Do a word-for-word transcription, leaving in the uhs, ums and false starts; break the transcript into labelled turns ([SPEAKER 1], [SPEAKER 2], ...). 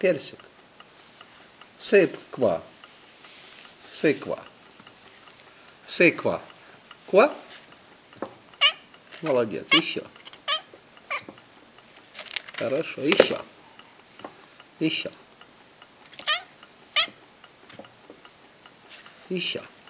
[SPEAKER 1] Персик. Сыпь ква. Сыква. Сыква. Ква. Молодец. Еще. Хорошо. Еще. Еще. Еще.